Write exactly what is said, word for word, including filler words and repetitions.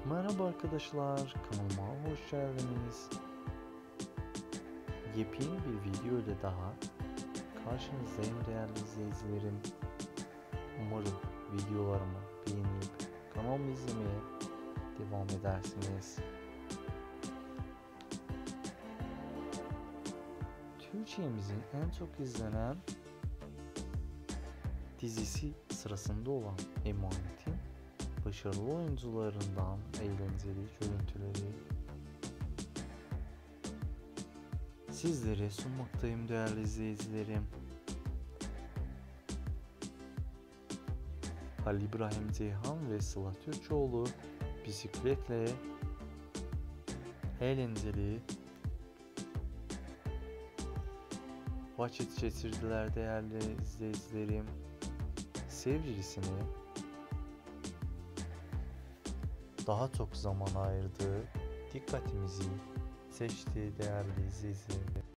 Merhaba arkadaşlar, kanalıma hoş geldiniz. Yepyeni bir video ile daha karşınızdayım değerli izleyicilerim. Umarım videolarımı beğenip kanalımı izlemeye devam edersiniz. Türkiye'mizin en çok izlenen dizisi sırasında olan Emanet'in başarılı oyuncularından eğlenceli görüntüleri sizlere sunmaktayım değerli izleyicilerim. Halil İbrahim Ceyhan ve Sıla Türkoğlu bisikletle eğlenceli vakit geçirdiler değerli izleyicilerim. Sevgilisine daha çok zaman ayırdı, dikkatimizi seçti değerli izleyicilerim.